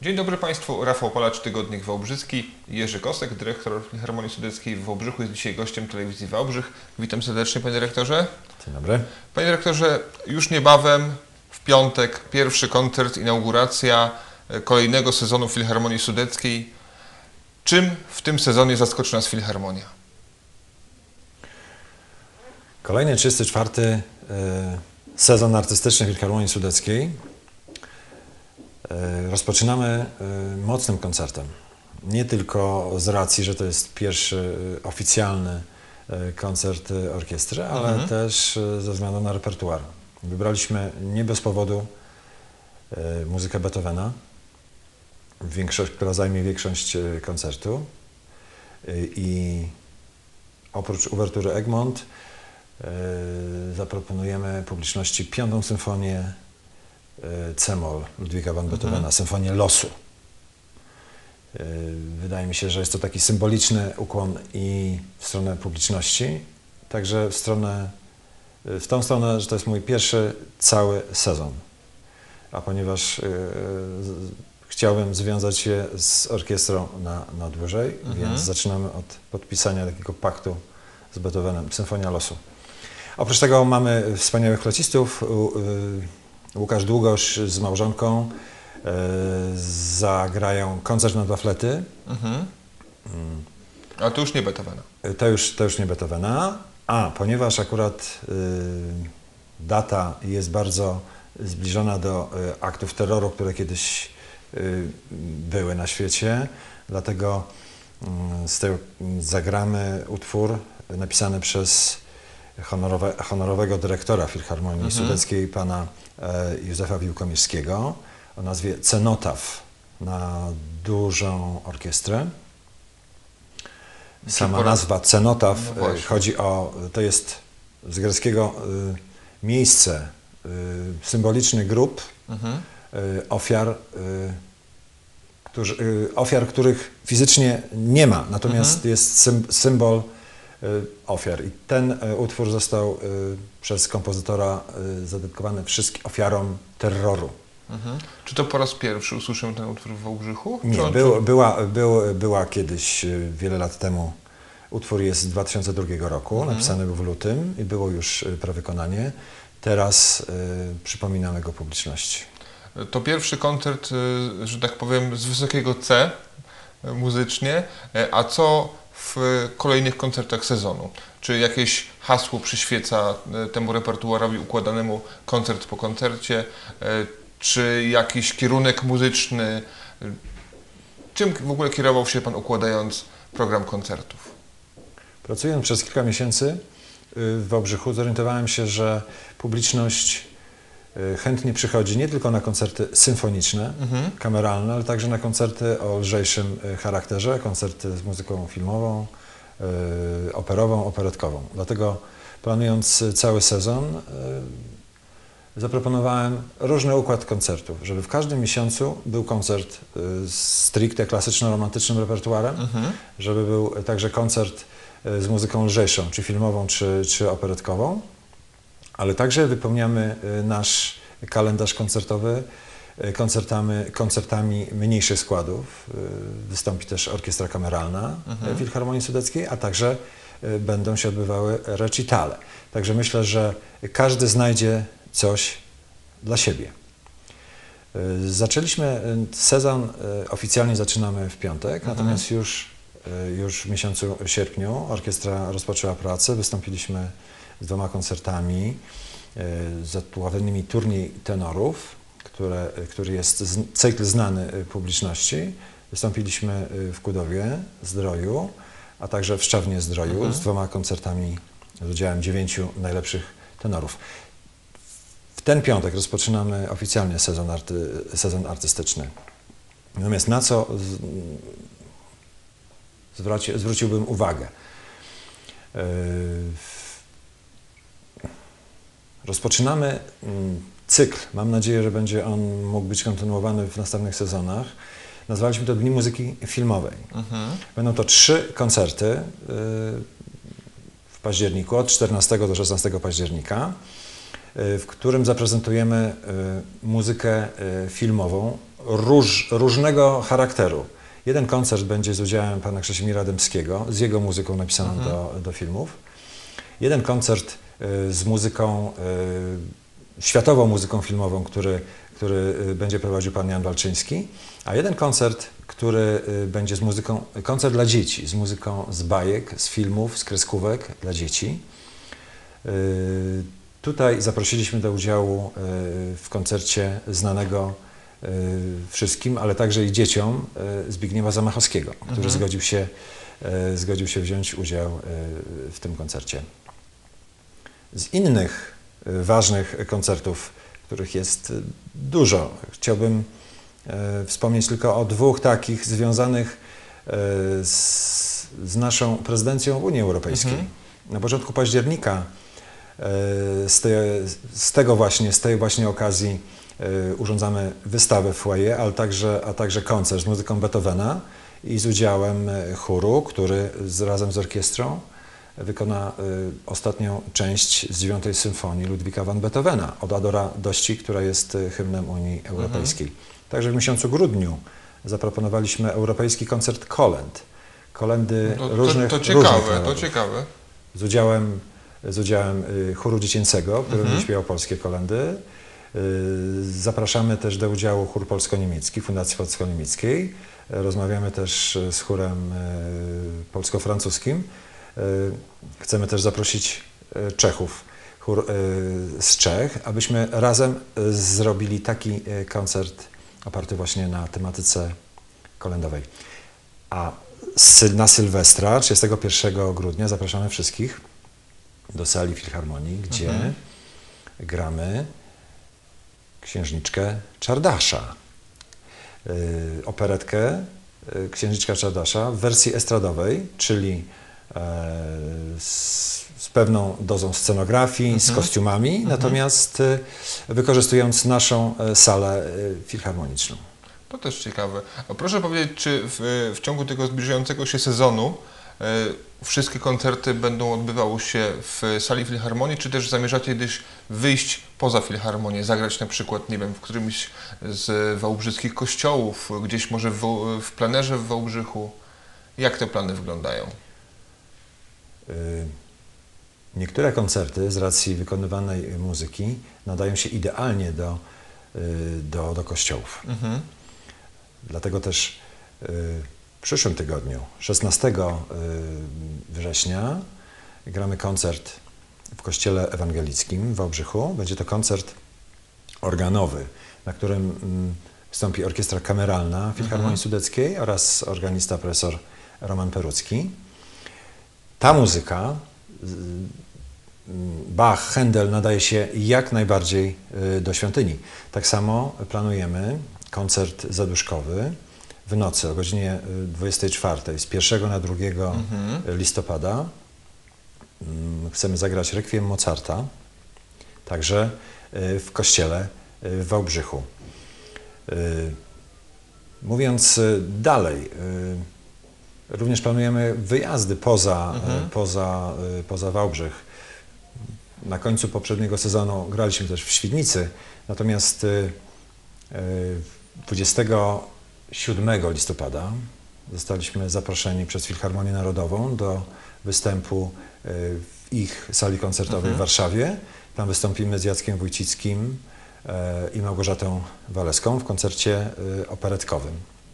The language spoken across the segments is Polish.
Dzień dobry Państwu, Rafał Palacz, Tygodnik Wałbrzyski, Jerzy Kosek, dyrektor Filharmonii Sudeckiej w Wałbrzychu, jest dzisiaj gościem telewizji Wałbrzych. Witam serdecznie, panie dyrektorze. Dzień dobry. Panie dyrektorze, już niebawem, w piątek, pierwszy koncert, inauguracja kolejnego sezonu Filharmonii Sudeckiej. Czym w tym sezonie zaskoczy nas Filharmonia? Kolejny 34. Sezon artystyczny Filharmonii Sudeckiej. Rozpoczynamy mocnym koncertem. Nie tylko z racji, że to jest pierwszy oficjalny koncert orkiestry, ale też ze względu na repertuar. Wybraliśmy nie bez powodu muzykę Beethovena, która zajmie większość koncertu. I oprócz uwertury Egmont zaproponujemy publiczności piątą symfonię C-moll Ludwiga van Beethovena, symfonię losu. Wydaje mi się, że jest to taki symboliczny ukłon i w stronę publiczności, także w tą stronę, że to jest mój pierwszy cały sezon. A ponieważ chciałbym związać się z orkiestrą na dłużej, więc zaczynamy od podpisania takiego paktu z Beethovenem, Symfonia losu. Oprócz tego mamy wspaniałych flocistów. Łukasz Długosz z małżonką zagrają koncert na dwa flety. A to już nie Beethovena. To już nie Beethovena, a ponieważ akurat data jest bardzo zbliżona do aktów terroru, które kiedyś były na świecie, dlatego zagramy utwór napisany przez honorowego dyrektora Filharmonii Sudeckiej, pana Józefa Wiłkomirskiego, o nazwie Cenotaf na dużą orkiestrę. Sama nazwa Cenotaf chodzi o, to jest z greckiego miejsce, symboliczny grób ofiar, których fizycznie nie ma, natomiast jest symbol ofiar. I ten utwór został przez kompozytora zadedykowany wszystkim ofiarom terroru. Czy to po raz pierwszy usłyszymy ten utwór w Wałbrzychu? Nie, była kiedyś, wiele lat temu. Utwór jest z 2002 roku, napisany był w lutym i było już prawykonanie. Teraz przypominamy go publiczności. To pierwszy koncert, że tak powiem, z wysokiego C muzycznie, a co w kolejnych koncertach sezonu? Czy jakieś hasło przyświeca temu repertuarowi układanemu koncert po koncercie? Czy jakiś kierunek muzyczny? Czym w ogóle kierował się Pan, układając program koncertów? Pracując przez kilka miesięcy w Wałbrzychu, zorientowałem się, że publiczność chętnie przychodzi nie tylko na koncerty symfoniczne, kameralne, ale także na koncerty o lżejszym charakterze, koncerty z muzyką filmową, operową, operetkową. Dlatego planując cały sezon zaproponowałem różny układ koncertów, żeby w każdym miesiącu był koncert stricte klasyczno-romantycznym repertuarem, żeby był także koncert z muzyką lżejszą, czy filmową, czy operetkową, ale także wypełniamy nasz kalendarz koncertowy koncertami mniejszych składów. Wystąpi też orkiestra kameralna Filharmonii Sudeckiej, a także będą się odbywały recitale. Także myślę, że każdy znajdzie coś dla siebie. Zaczęliśmy sezon, oficjalnie zaczynamy w piątek, natomiast już w miesiącu sierpniu orkiestra rozpoczęła pracę, wystąpiliśmy z dwoma koncertami zatytułowanymi Turniej Tenorów, który jest cykl znany publiczności. Wystąpiliśmy w Kudowie Zdroju, a także w Szczawnie Zdroju z dwoma koncertami z udziałem 9 najlepszych tenorów. W ten piątek rozpoczynamy oficjalnie sezon artystyczny. Natomiast na co zwróciłbym uwagę? Rozpoczynamy cykl. Mam nadzieję, że będzie on mógł być kontynuowany w następnych sezonach. Nazwaliśmy to Dni Muzyki Filmowej. Będą to 3 koncerty w październiku, od 14 do 16 października, w którym zaprezentujemy muzykę filmową różnego charakteru. Jeden koncert będzie z udziałem pana Krzesimira Dębskiego, z jego muzyką napisaną do filmów. Jeden koncert z muzyką, światową muzyką filmową, który będzie prowadził pan Jan Walczyński, a jeden koncert, który będzie z muzyką, koncert dla dzieci, z muzyką z bajek, z filmów, z kreskówek dla dzieci. Tutaj zaprosiliśmy do udziału w koncercie znanego wszystkim, ale także i dzieciom Zbigniewa Zamachowskiego, który zgodził się wziąć udział w tym koncercie. Z innych ważnych koncertów, których jest dużo, chciałbym wspomnieć tylko o dwóch takich związanych z naszą prezydencją Unii Europejskiej. Na początku października z tej właśnie okazji urządzamy wystawę w foyer, a także koncert z muzyką Beethovena i z udziałem chóru, który razem z orkiestrą wykona ostatnią część z 9. symfonii Ludwika van Beethovena od Adora Dości, która jest hymnem Unii Europejskiej. Także w miesiącu grudniu zaproponowaliśmy europejski koncert kolęd. Kolendy różnych to ciekawe. Z udziałem chóru dziecięcego, który będzie śpiewał polskie kolendy. Zapraszamy też do udziału chór polsko-niemiecki, Fundacji Polsko-Niemieckiej. Rozmawiamy też z chórem polsko-francuskim. Chcemy też zaprosić Czechów, chór z Czech, abyśmy razem zrobili taki koncert oparty właśnie na tematyce kolędowej. A na Sylwestra, 31 grudnia, zapraszamy wszystkich do sali Filharmonii, gdzie gramy Księżniczkę Czardasza. Operetkę Księżniczka Czardasza w wersji estradowej, czyli z pewną dozą scenografii, z kostiumami, natomiast wykorzystując naszą salę filharmoniczną. To też ciekawe. A proszę powiedzieć, czy w ciągu tego zbliżającego się sezonu wszystkie koncerty będą odbywały się w sali filharmonii, czy też zamierzacie kiedyś wyjść poza filharmonię, zagrać na przykład, nie wiem, w którymś z wałbrzyskich kościołów, gdzieś może w plenerze w Wałbrzychu? Jak te plany wyglądają? Niektóre koncerty z racji wykonywanej muzyki nadają się idealnie do kościołów. Dlatego też w przyszłym tygodniu, 16 września, gramy koncert w Kościele Ewangelickim w Wałbrzychu. Będzie to koncert organowy, na którym wystąpi orkiestra kameralna Filharmonii Sudeckiej oraz organista profesor Roman Perucki. Ta muzyka, Bach, Händel, nadaje się jak najbardziej do świątyni. Tak samo planujemy koncert zaduszkowy w nocy o godzinie 24 z 1 na 2 listopada. Chcemy zagrać Requiem Mozarta, także w kościele w Wałbrzychu. Mówiąc dalej, również planujemy wyjazdy poza Wałbrzych. Na końcu poprzedniego sezonu graliśmy też w Świdnicy, natomiast 27 listopada zostaliśmy zaproszeni przez Filharmonię Narodową do występu w ich sali koncertowej w Warszawie. Tam wystąpimy z Jackiem Wójcickim i Małgorzatą Waleską w koncercie operetkowym.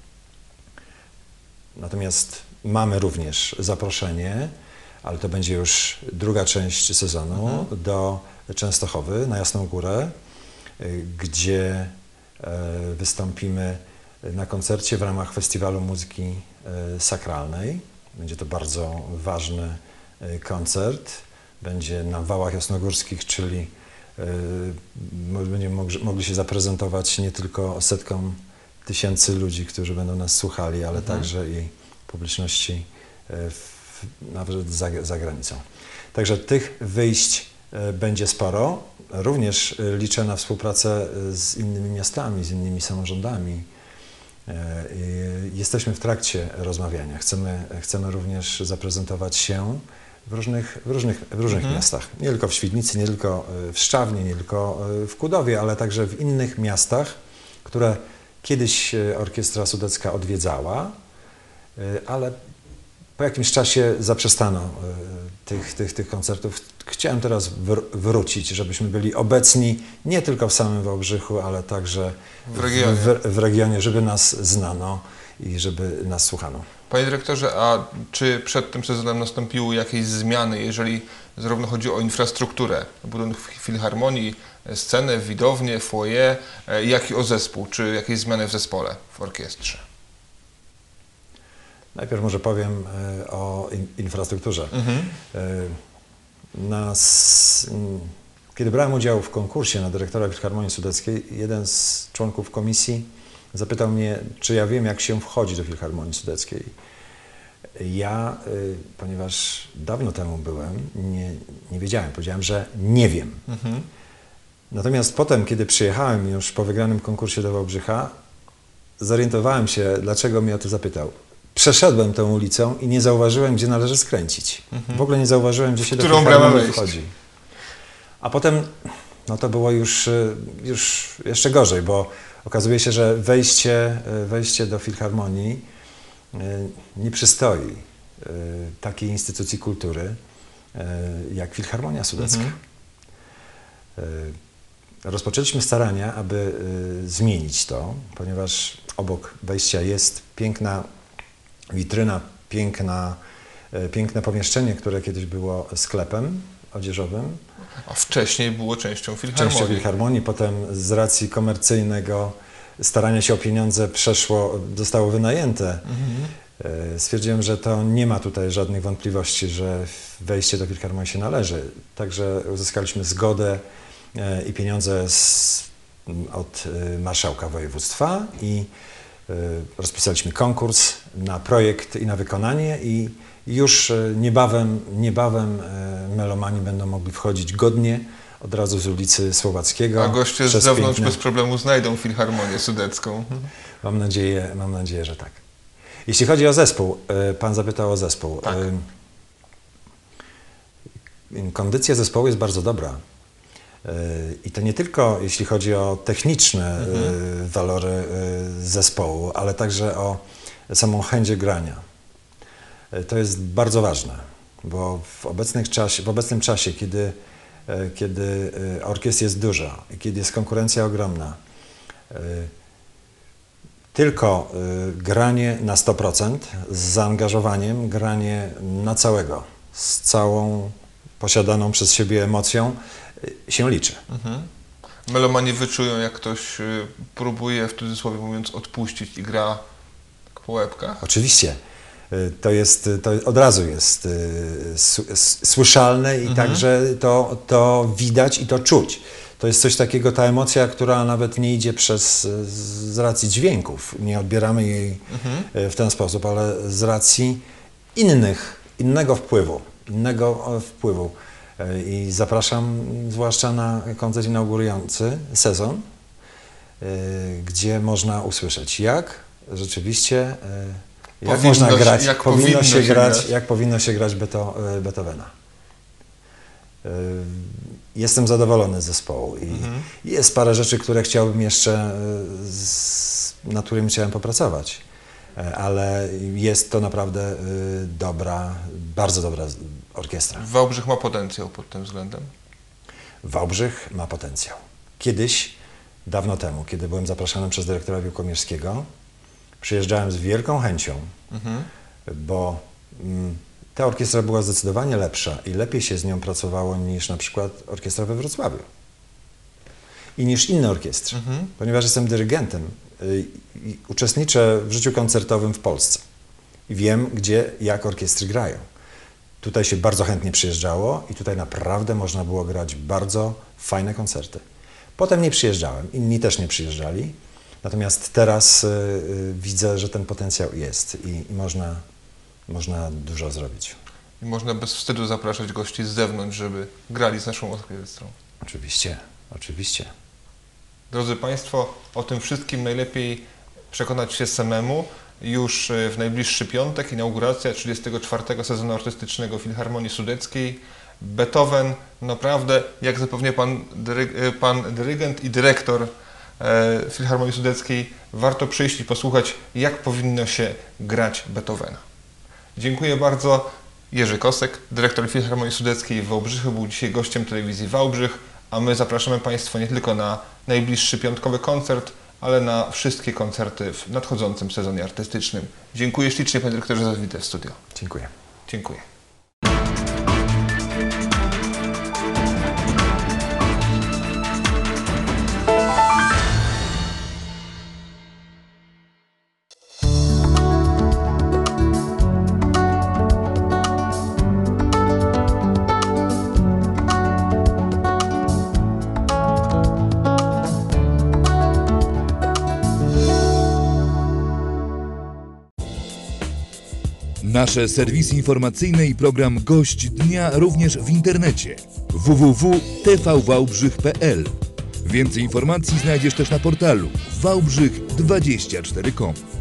Natomiast mamy również zaproszenie, ale to będzie już druga część sezonu, do Częstochowy, na Jasną Górę, gdzie wystąpimy na koncercie w ramach Festiwalu Muzyki Sakralnej. Będzie to bardzo ważny koncert. Będzie na Wałach Jasnogórskich, czyli będziemy mogli się zaprezentować nie tylko setkom tysięcy ludzi, którzy będą nas słuchali, ale także i publiczności nawet za granicą. Także tych wyjść będzie sporo. Również liczę na współpracę z innymi miastami, z innymi samorządami. Jesteśmy w trakcie rozmawiania. Chcemy również zaprezentować się w różnych miastach. Nie tylko w Świdnicy, nie tylko w Szczawnie, nie tylko w Kudowie, ale także w innych miastach, które Kiedyś Orkiestra Sudecka odwiedzała, ale po jakimś czasie zaprzestano tych koncertów. Chciałem teraz wrócić, żebyśmy byli obecni nie tylko w samym Wałbrzychu, ale także w regionie, żeby nas znano i żeby nas słuchano. Panie dyrektorze, a czy przed tym sezonem nastąpiły jakieś zmiany, jeżeli zarówno chodzi o infrastrukturę, budynek filharmonii, scenę, widownię, foyer, jak i o zespół? Czy jakieś zmiany w zespole, w orkiestrze? Najpierw może powiem o infrastrukturze. Kiedy brałem udział w konkursie na dyrektora Filharmonii Sudeckiej, jeden z członków komisji zapytał mnie, czy ja wiem, jak się wchodzi do Filharmonii Sudeckiej. Ja, ponieważ dawno temu byłem, nie wiedziałem. Powiedziałem, że nie wiem. Natomiast potem, kiedy przyjechałem już po wygranym konkursie do Wałbrzycha, zorientowałem się, dlaczego mnie o to zapytał. Przeszedłem tą ulicą i nie zauważyłem, gdzie należy skręcić. W ogóle nie zauważyłem, gdzie się do Filharmonii wchodzi. A potem, no to było już jeszcze gorzej, bo okazuje się, że wejście do Filharmonii nie przystoi takiej instytucji kultury jak Filharmonia Sudecka. Rozpoczęliśmy starania, aby zmienić to, ponieważ obok wejścia jest piękna witryna, piękne pomieszczenie, które kiedyś było sklepem odzieżowym. A wcześniej było częścią Filharmonii. Potem z racji komercyjnego starania się o pieniądze zostało wynajęte. Stwierdziłem, że to nie ma tutaj żadnych wątpliwości, że wejście do Filharmonii się należy. Także uzyskaliśmy zgodę i pieniądze od marszałka województwa i rozpisaliśmy konkurs na projekt i na wykonanie i już niebawem melomani będą mogli wchodzić godnie od razu z ulicy Słowackiego. A goście z zewnątrz bez problemu znajdą Filharmonię Sudecką. Mam nadzieję, że tak. Jeśli chodzi o zespół, pan zapytał o zespół. Tak. Kondycja zespołu jest bardzo dobra. I to nie tylko jeśli chodzi o techniczne walory zespołu, ale także o samą chęć grania. To jest bardzo ważne, bo w obecnym czasie, kiedy orkiestr jest dużo i kiedy jest konkurencja ogromna, tylko granie na 100%, z zaangażowaniem, granie na całego, z całą posiadaną przez siebie emocją się liczy. Melomani wyczują, jak ktoś próbuje, w cudzysłowie mówiąc, odpuścić i gra po łebkach? Oczywiście. To od razu jest słyszalne i także to widać i to czuć. To jest coś takiego, ta emocja, która nawet nie idzie z racji dźwięków. Nie odbieramy jej w ten sposób, ale z racji innego wpływu. I zapraszam zwłaszcza na koncert inaugurujący sezon, gdzie można usłyszeć, jak rzeczywiście jak powinno się grać Beethovena. Jestem zadowolony z zespołu i jest parę rzeczy, które chciałbym jeszcze, nad którymi chciałem popracować, ale jest to naprawdę bardzo dobra orkiestra. Wałbrzych ma potencjał pod tym względem? Wałbrzych ma potencjał. Kiedyś, dawno temu, kiedy byłem zapraszany przez dyrektora Wielkomirskiego, przyjeżdżałem z wielką chęcią, bo ta orkiestra była zdecydowanie lepsza i lepiej się z nią pracowało niż na przykład orkiestra we Wrocławiu i niż inne orkiestry, ponieważ jestem dyrygentem i uczestniczę w życiu koncertowym w Polsce i wiem, jak orkiestry grają. Tutaj się bardzo chętnie przyjeżdżało i tutaj naprawdę można było grać bardzo fajne koncerty. Potem nie przyjeżdżałem, inni też nie przyjeżdżali, natomiast teraz widzę, że ten potencjał jest i można dużo zrobić. I można bez wstydu zapraszać gości z zewnątrz, żeby grali z naszą orkiestrą. Oczywiście. Drodzy Państwo, o tym wszystkim najlepiej przekonać się samemu. Już w najbliższy piątek inauguracja 34. sezonu artystycznego Filharmonii Sudeckiej. Beethoven, naprawdę, jak zapewnia pan dyrygent i dyrektor Filharmonii Sudeckiej warto przyjść i posłuchać, jak powinno się grać Beethovena. Dziękuję bardzo. Jerzy Kosek, dyrektor Filharmonii Sudeckiej w Wałbrzychu, był dzisiaj gościem telewizji Wałbrzych, a my zapraszamy Państwa nie tylko na najbliższy piątkowy koncert, ale na wszystkie koncerty w nadchodzącym sezonie artystycznym. Dziękuję ślicznie, panie dyrektorze, za wizytę w studio. Dziękuję. Dziękuję. Nasze serwisy informacyjne i program Gość Dnia również w internecie www.tvwałbrzych.pl. Więcej informacji znajdziesz też na portalu wałbrzych24.com.